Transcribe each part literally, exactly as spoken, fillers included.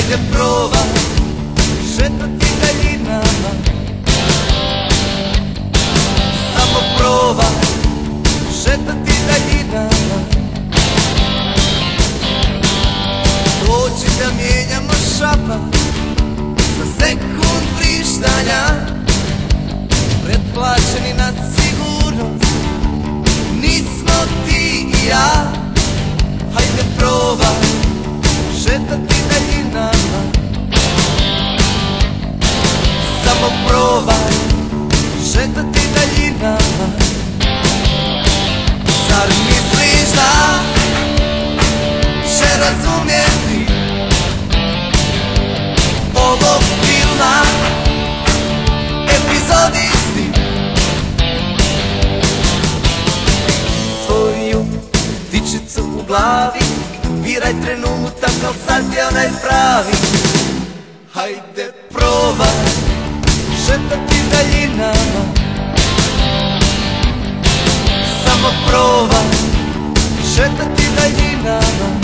hajde probaj šetati daljinama. Samo probaj šetati daljinama. Dođi da mijenjamo šapat za sekund vrištanja. Pretplaćeni na sigurnost nismo ti i ja. Hajde probaj šetati daljinama. Samo probaj šetati daljinama. Zar misliš da će razumjeti ovog filma epizodisti? Tvoju dičicu u glavi biraj trenutak, al sad je onaj pravi. Hajde probaj šetati daljinama. Samo probaj šetati daljinama.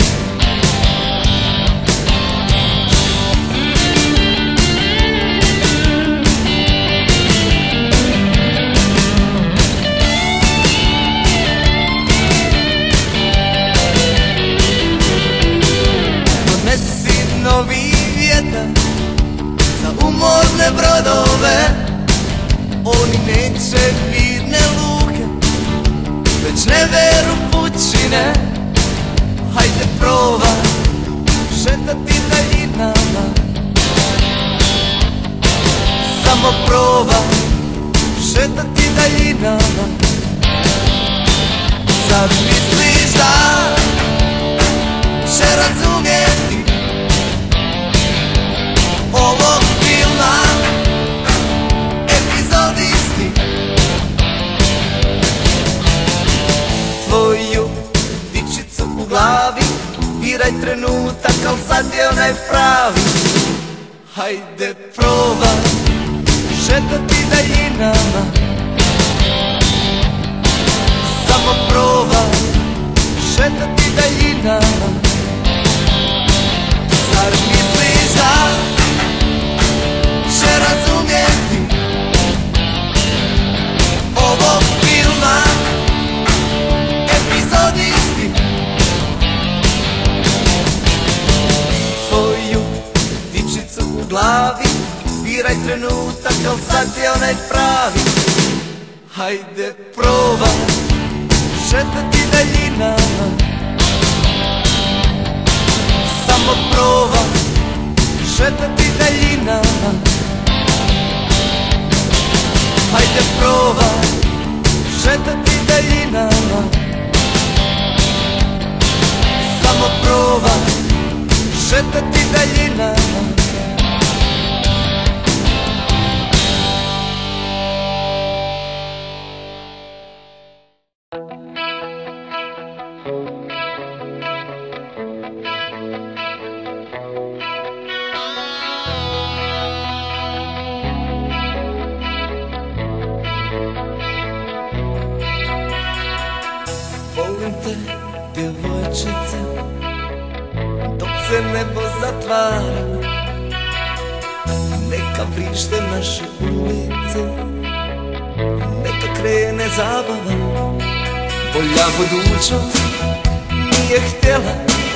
Novi vjetar za umorne brodove. Oni neće mirne luke, već neveru pučine. Hajde probaj šetati daljinama. Samo probaj šetati daljinama. Zar misliš da će razumjeti ovog filma epizodisti? Tvoju dičicu u glavi biraj trenutak, al sad je onaj pravi. Hajde probaj šetati daljinama. Samo probaj šetati daljinama. Zar misliš da će razumjeti ovog filma epizodisti? Tvoju dičicu u glavi biraj trenutak, al sad je onaj pravi. Hajde probaj šetati daljinama. Samo probaj šetati daljinama. Hajde probaj šetati daljinama. Samo probaj šetati daljinama. Volim te, djevojčice, dok se nebo zatvara. Neka vrište naše ulice, neka krene zabava. Bolja budućnost nije htjela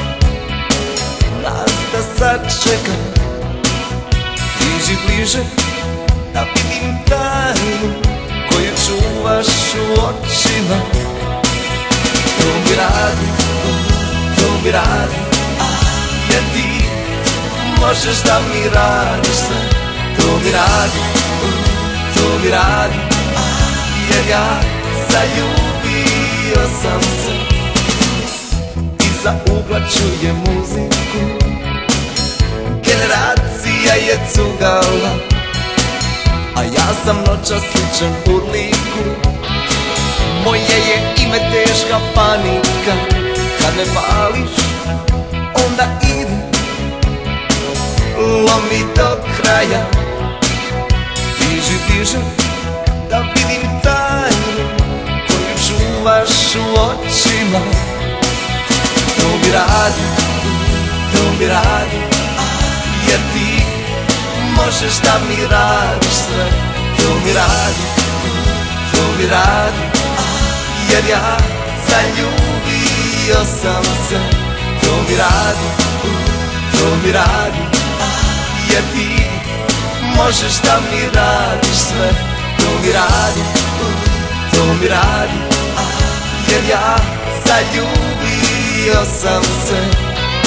nas da sačeka. Priđi bliže da vidim tajnu koju čuvaš u očima. To mi radi, to mi radi, jer ti možeš da mi radiš sve. To mi radi, to mi radi, jer ja zaljubio sam se. Iza ugla čujem muziku, generacija je cugala, a ja sam noćas sličan urliku. Moje je ime teška panika, kad me pališ, onda ide, lomi do kraja. Diži, diži, da vidim tajnu koju čuvaš u očima. To mi radi, to mi radi, možeš da mi radiš sve. To mi radi, to mi radi, jer ja zaljubio sam se. To mi radi, to mi radi, jer ti možeš da mi radiš sve. To mi radi, to mi radi, jer ja zaljubio sam se.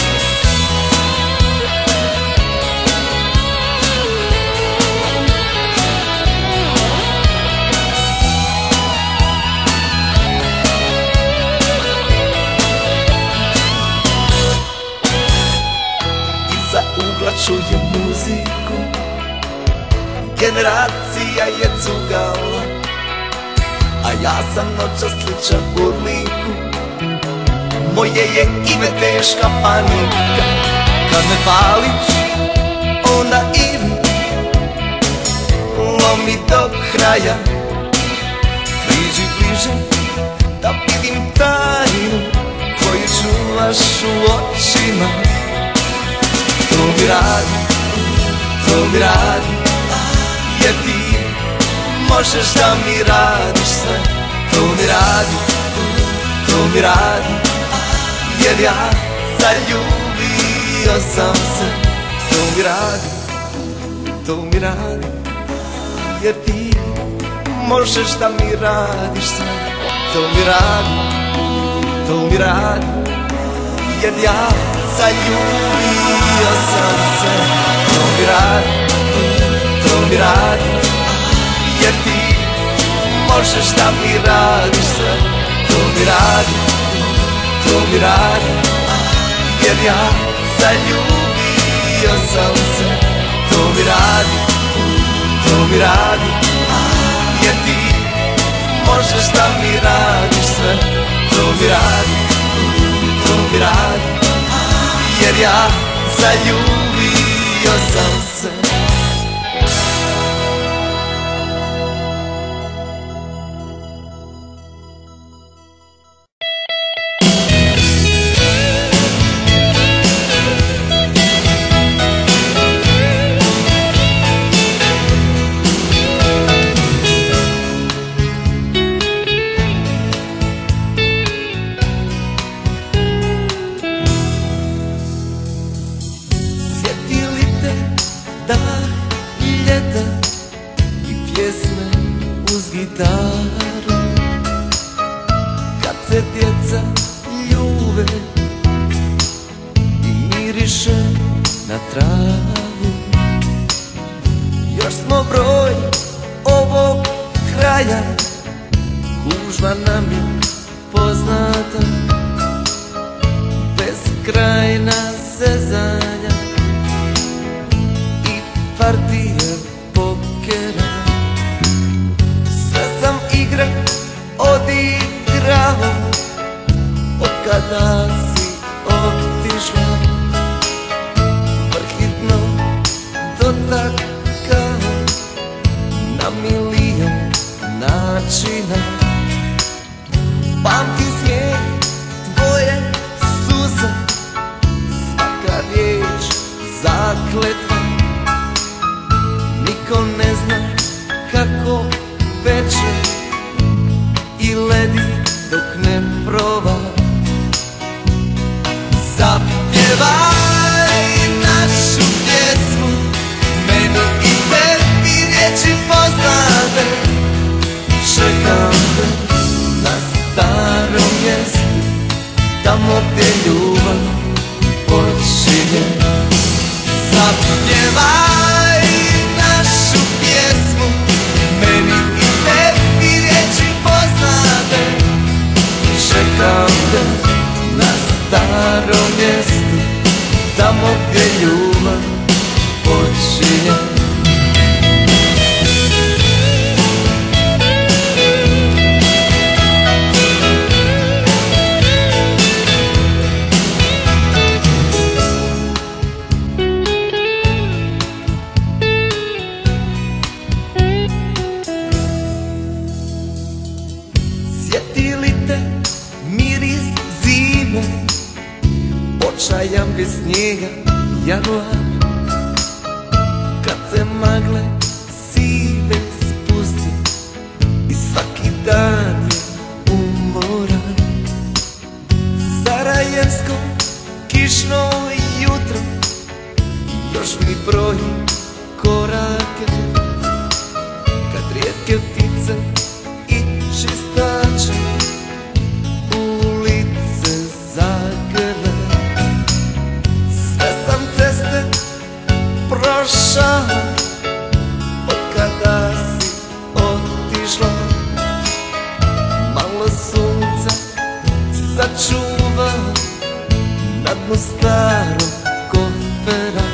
Iza ugla čujem muziku, generacija je cugala, a ja sam noćas sličan urliku. Moje je ime teška panika, kad me pališ onda ili lomi do kraja. Priđi bliže da vidim tajnu koju čuvaš u očima. To mi radi, to mi radi, jer ti možeš da mi radiš sve. To mi radi, to mi radi, jer ja zaljubio sam se. To mi radi, to mi radi, jer ti možeš da mi radiš sve. To mi radi, to mi radi, jer ja zaljubio sam se. To mi radi, to mi radi, jer ti možeš da mi radiš sve. To mi radi, to mi radi, jer ja zaljubio sam se. To mi radi, to mi radi, jer ti možeš da mi radiš sve. To mi radi, to mi radi, jer ja zaljubio sam se. Kad se djeca ljube i miriše na travu, još smo broj ovog kraja, gužva nam je poznata, beskrajna zezanja i partije pokera. Sve sam igre odigrao od kada si otišla, vrhitno dotakao na milion načina. Pamtim smijeh, tvoje suze, svaka riječ zakletva. Niko ne zna kako peče i ledi dok ne proba. Zapjevaj našu pjesmu, meni i tebi riječi poznate. Čekam te na starom mjestu, tamo gdje ljubav počinje. Zapjevaj našu pjesmu, meni i tebi riječi poznate. Čekam te na starom mjestu, tamo gdje ljubav počinje. Očajan bez snijega, januar, kad se magle sive spusti i svaki dan je umoran. Sarajevsko kišno jutro još mi broji korake, kad rijetke ptice i čistače ulice zagrle. Sve sam ceste prošao od kada si otišla. Malo sunca sačuvao na dnu starog kofera.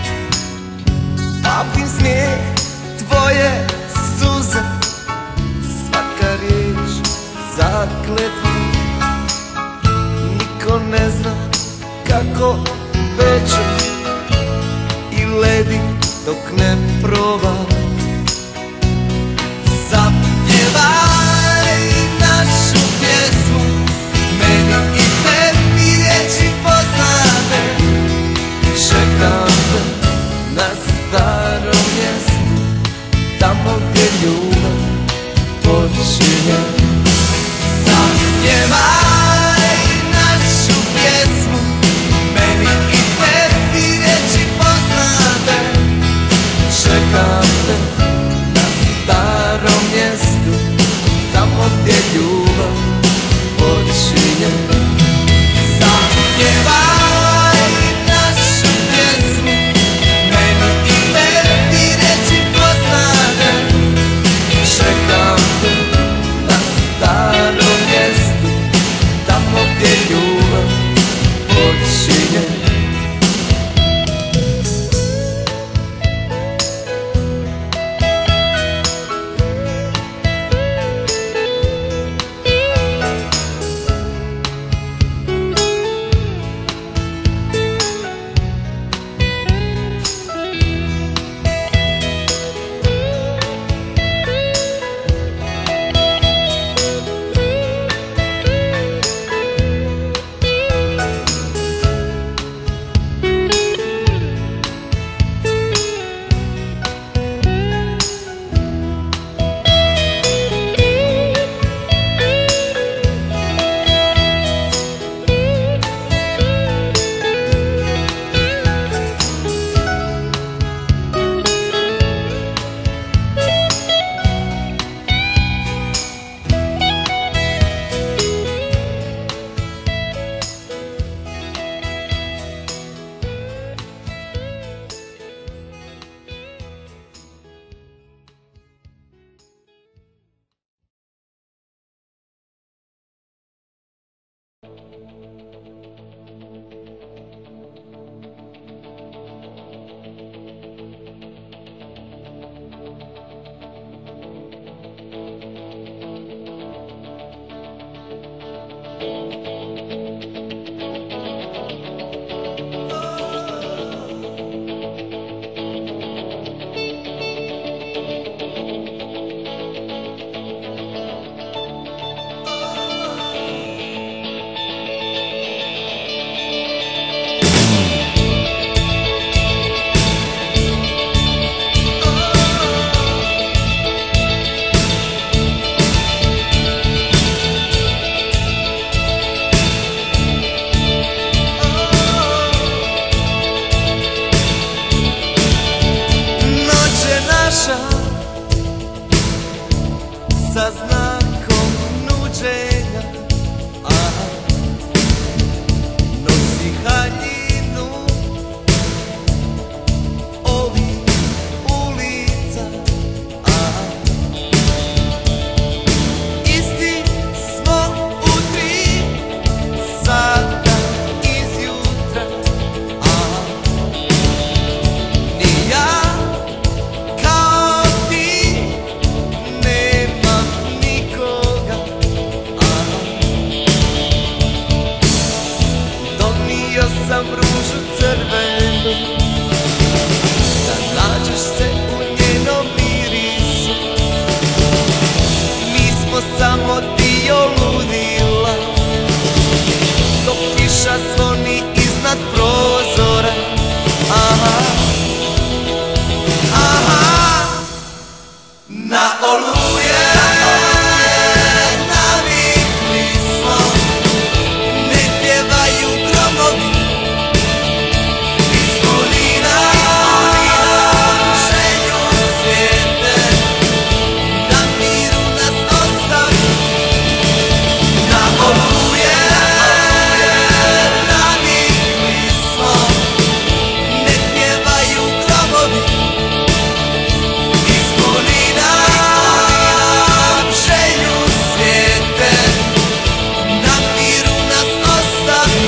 Pamtim smijeh, tvoje suze, svaka riječ zakletva. Niko ne zna kako peče i ledi dok ne proba. Zapjevaj našu pjesmu, meni i tebi riječi poznate. Čekam te na starom mjestu, tamo gdje ljubav počinje. Zapjevaj našu pjesmu, meni i tebi riječi poznate. Čekam te na starom mjestu, tamo gdje ljubav počinje. Zapjevaj našu pjesmu, meni i tebi riječi poznate. Čekam te na starom mjestu, tamo gdje ljubav počinje. Sa znakom nuđenja, a nosi haljinu ovih ulica, a isti smo u tri sata izjutra, a ni ja kao ti nemam ni Na oluje navikli smo, ne pjevaju gromovi, ispuni nam želju svijete, na miru nas ostavi. Na oluje navikli smo, ne pjevaju gromovi, ispuni nam želju svijete, na miru nas ostavi.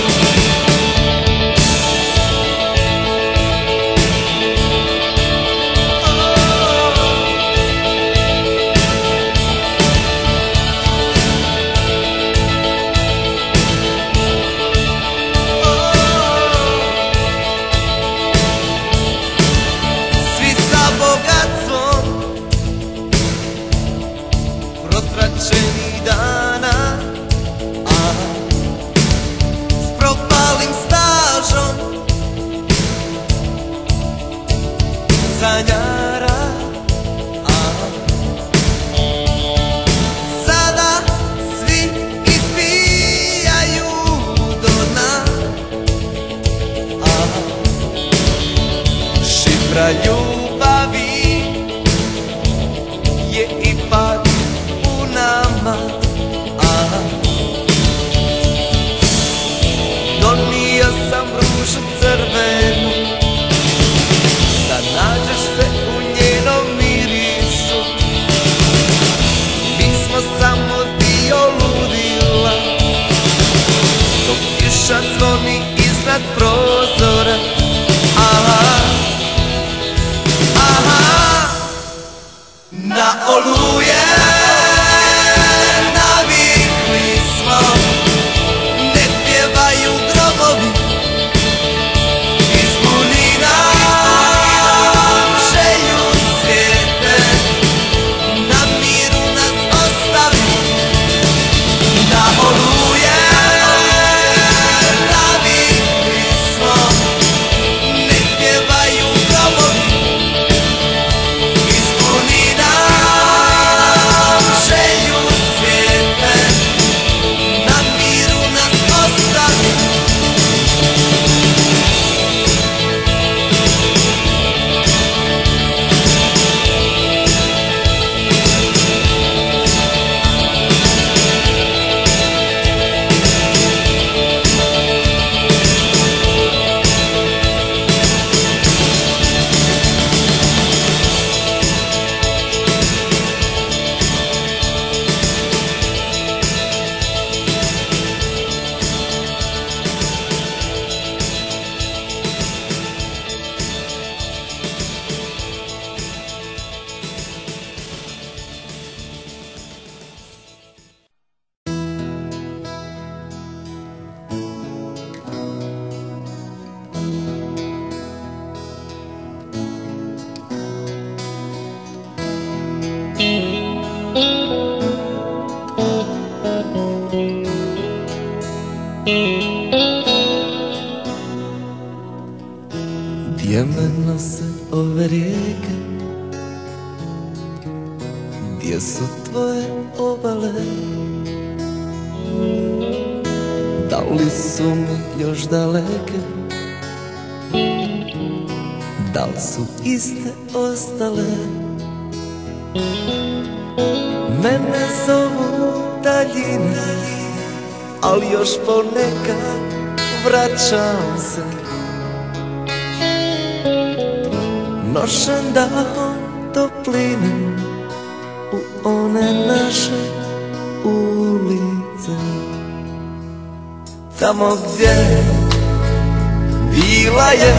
Svi sa bogatstvom protračenih dana, a s propalim stažom sanjara, a sada svi ispijaju do dna, a šifra ljubavi je ipak u nama, a donio sam ružu crvenu, da nađeš se u njenom mirisu. Mi smo samo dio ludila, dok kiša zvoni iznad prozora. Aha, aha, na oluje navikli smo, ne pjevaju gromovi, ispuni nam želju svijete, na miru nas ostavi. Na oluje navikli smo, ne pjevaju gromovi, ispuni nam želju svijete, na miru nas ostavi. Gdje me nose ove rijeke, gdje su tvoje obale, da li su mi još daleke, da li su iste ostale. Mene zovu daljine, ali još ponekad vraćam se, nošen dahom topline u one naše ulice. Tamo gdje bila je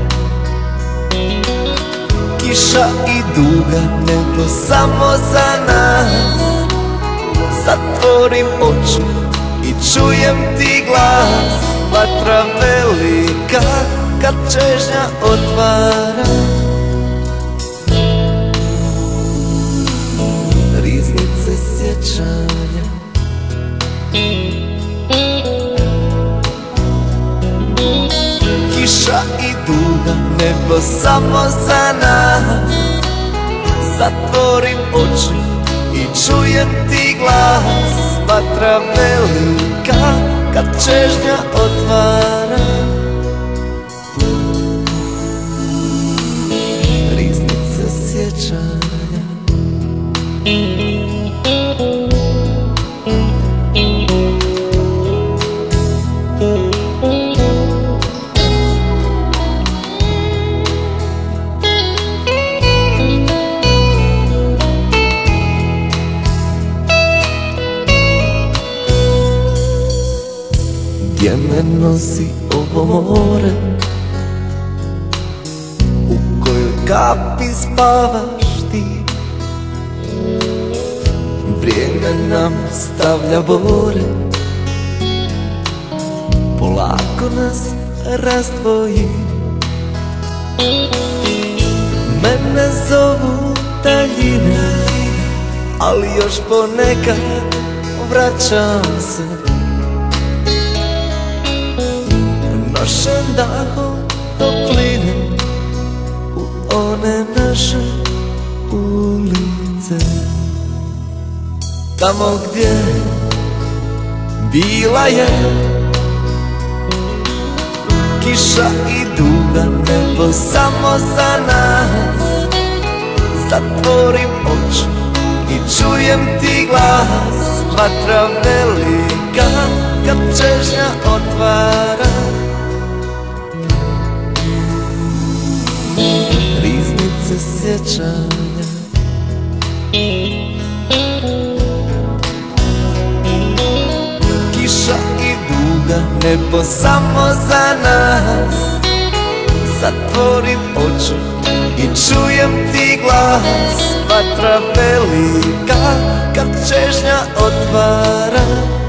kiša i duga nebo samo za nas. Zatvorim oči i čujem ti glas, vatra velika kad čežnja otvara. Riznice sjećanja, kiša i duga nebo samo za nas. zatvorim oči i čujem ti glas. Vatra velika kad čežnja otvara, riznice sjećanja. Gdje me nosi ovo more, u kojoj kapi spavaš ti? Vrijeme nam stavlja bore, polako nas razdvoji. Mene zovu daljine, ali još ponekad vraćam se. Nošem dahom topline u one naše ulice, tamo gdje bila je kiša i duga, nebo samo za nas. Zatvorim oči i čujem ti glas. Vatra velika kad čežnja otvara, riznice sjećanja. Kiša i duga, nebo samo za nas. Zatvorim oči i čujem ti glas. Vatra velika kad čežnja otvara,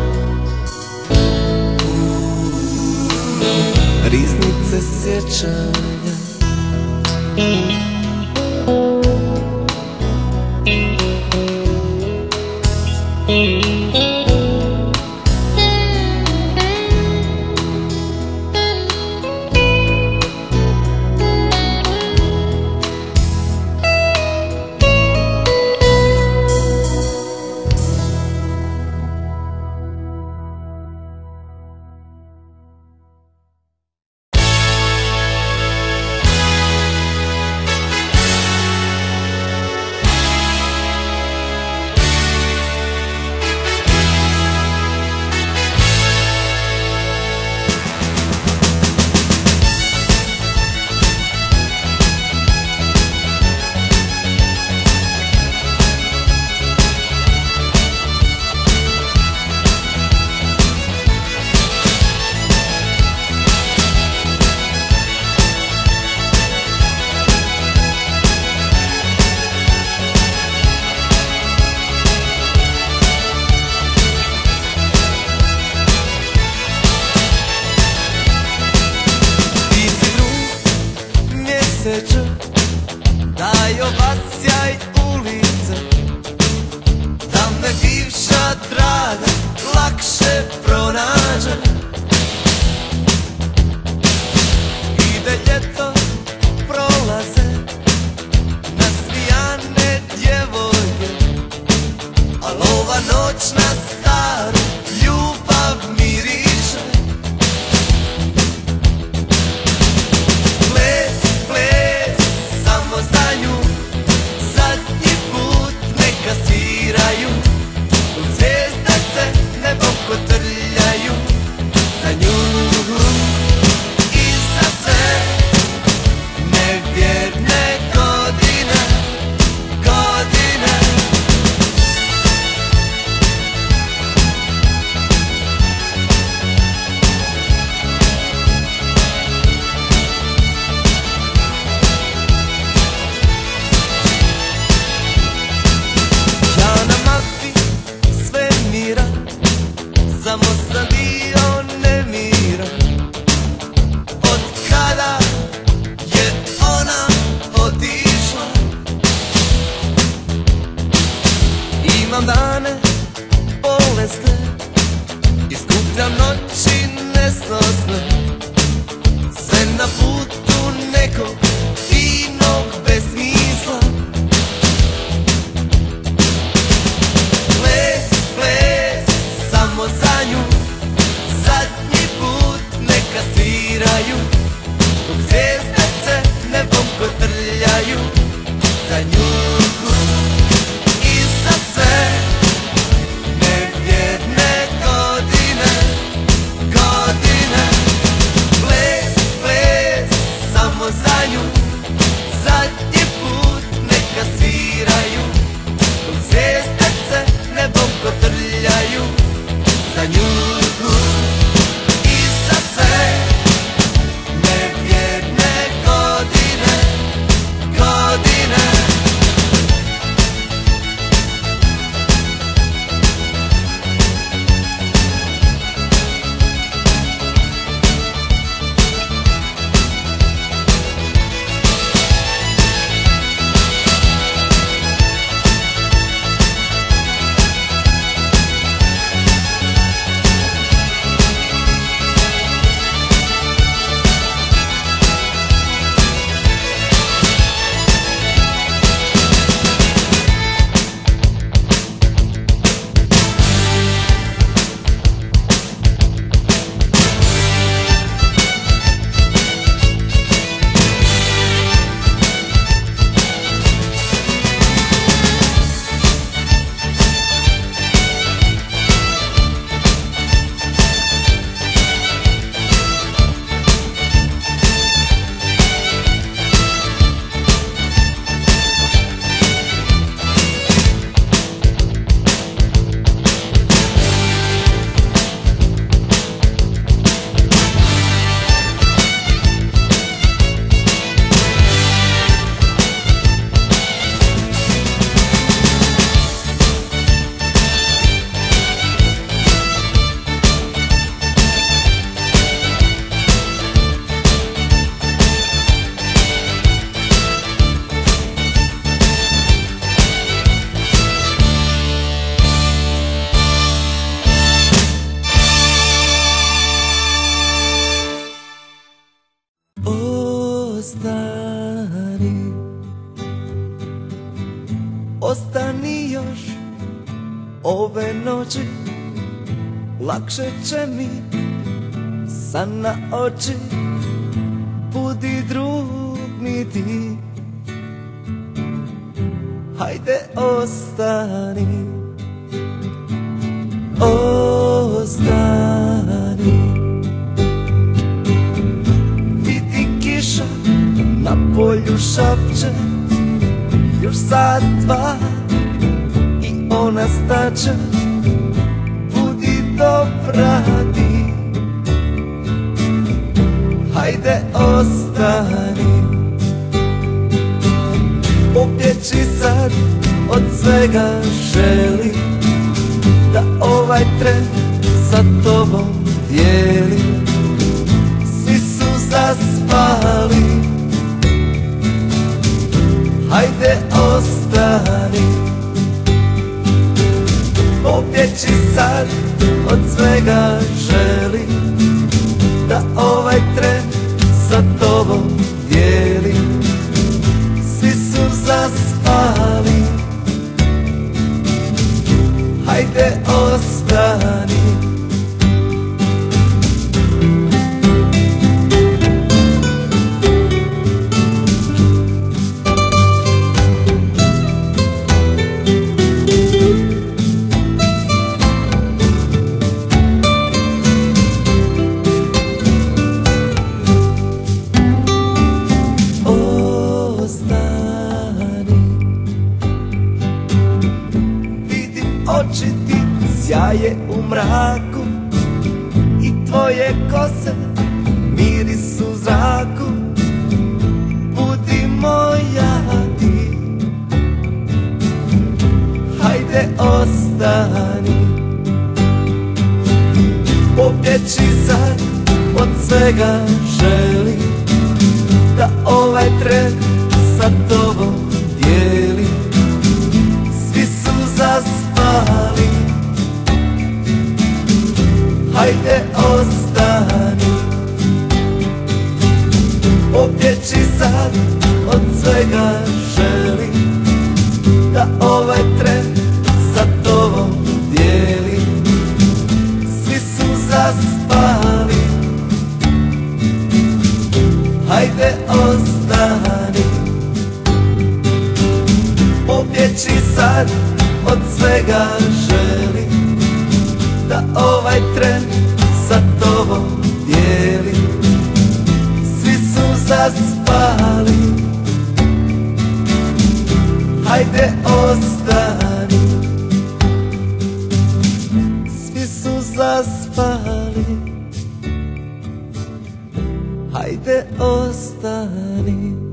riznice sjećanja. Daj ovasjaj ulice, da me bivša draga lakše pronađe. Ide ljeto, prolaze nasmijane djevojke, al ova noć na staru ljubav miriše. Sviraju, zvijezde se nebo kotrljaju za nju i za sve nevjerne godine, godine. Samo sam bio nemira od kada je ona otišla. Imam dane bolesne, iskupljam noći nesnosne, sve na putu nekog finog bez smisla. ostani još ove noći, lakše će mi san na oči. Budi drug mi ti, hajde ostani, ostani. Vidi kiša na polju šapće, još sat dva i ona staće. Budi dobra ti, hajde ostani. Pobjeći sad od svega želim, da ovaj tren sa tobom dijelim. Svi su zaspali, hajde ostani. Pobjeći sad od svega želim, da ovaj tren sa tobom dijelim. Svi su zaspali, hajde ostani. Oči ti sjaje u mraku i tvoje kose miris u zraku. Budi moja ti, hajde ostani. Pobjeći sad od svega želim, da ovaj tren sa tobom dijelim. Svi su zaspali, hajde ostani. Pobjeći sad od svega želim, da ovaj tren sa tobom dijelim. Svi su zaspali, hajde ostani. Pobjeći sad od svega želim, da ovaj tren sa tobom dijelim. Svi su zaspali, hajde ostani. Svi su zaspali, hajde ostani.